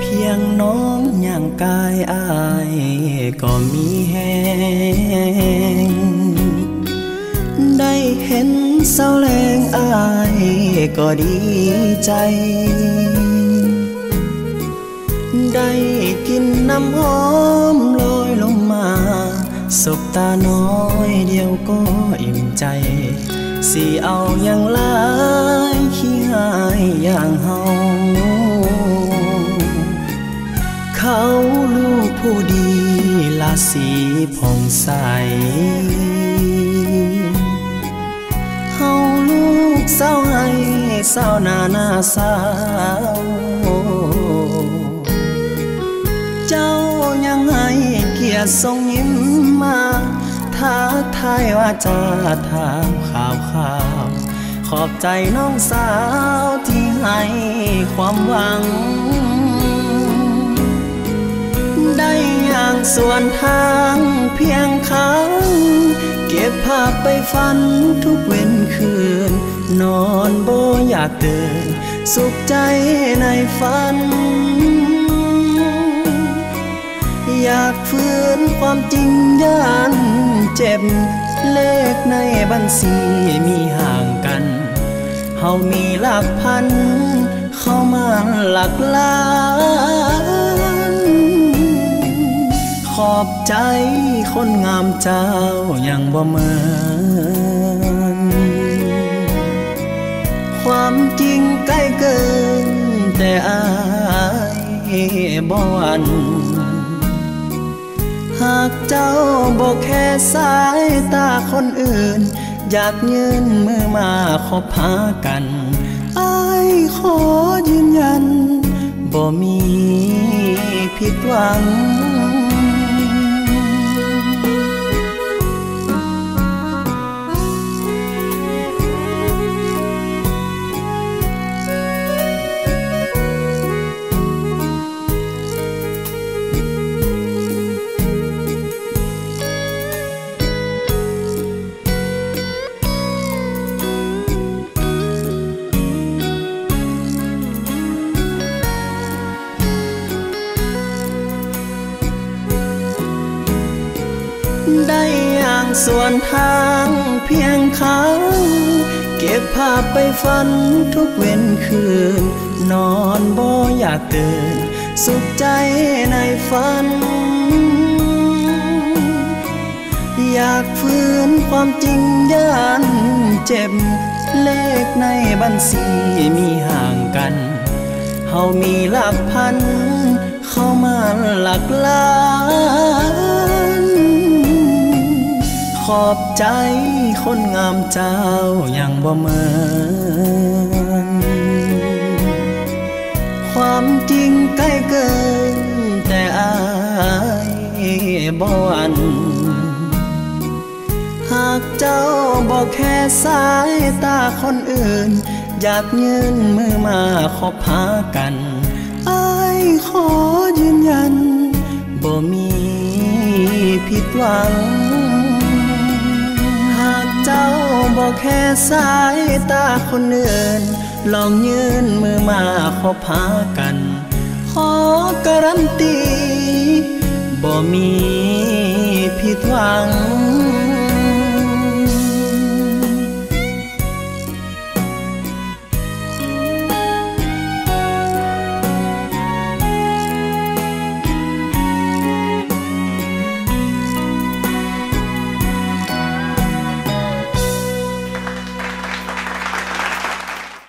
พียงน้องย่างกายอายก็มีแหงได้เห็นเศร้าแรงอายก็ดีใจได้กินน้ำหอมลอยลงมาสบตาน้อยเดียวก็อิ่มใจสิเอาอย่างหลายขี้หายอย่างเฮาเขาลูกผู้ดีราศีผ่องใสเฮาลูกเศร้าให้เศร้าหน้าสาวเจ้ายังให้เกียรติส่งยิ้มมาทักทายว่าจะถามข่าวขอบใจน้องสาวที่ให้ความหวังได้อย่างส่วนทางเพียงครั้งเก็บภาพไปฝันทุกเว้นคืนนอนบ่อยากตื่นสุขใจในฝันอยากฝืนความจริงย่านเจ็บเลขในบัญชีมีห่างกันเฮามีหลักพันเข้ามาหลักล้านขอบใจคนงามเจ้ายังบ่เหมือนความจริงใกล้เกินแต่อายบ่หวั่นหากเจ้าบอกแค่สายตาคนอื่นอยากยื่นมือมาขอพากันอ้ายขอยืนยันบ่มีผิดหวังได้อย่างส่วนทางเพียงครั้งเก็บภาพไปฝันทุกเว้นคืนนอนบ่อยากตื่นสุขใจในฝันอยากฝืนความจริงย่านเจ็บเลขในบัญชีมีห่างกันเฮามีหลักพันเข้ามาหลักล้านขอบใจคนงามเจ้ายังบ่เหมือนความจริงใกล้เกินแต่อายบ่หวั่นหากเจ้าบอกแค่สายตาคนอื่นอยากยื่นมือมาขอพากันอ้ายขอยืนยันบ่มีผิดหวังหากเจ้าบอกแค่สายตาคนอื่นลองยื่นมือมาขอพากันขอการันตีบ่มีผิดหวัง